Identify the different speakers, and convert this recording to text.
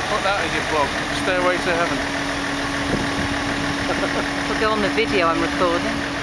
Speaker 1: Put that as your vlog. Stairway to Heaven.
Speaker 2: It'll go on the video I'm recording.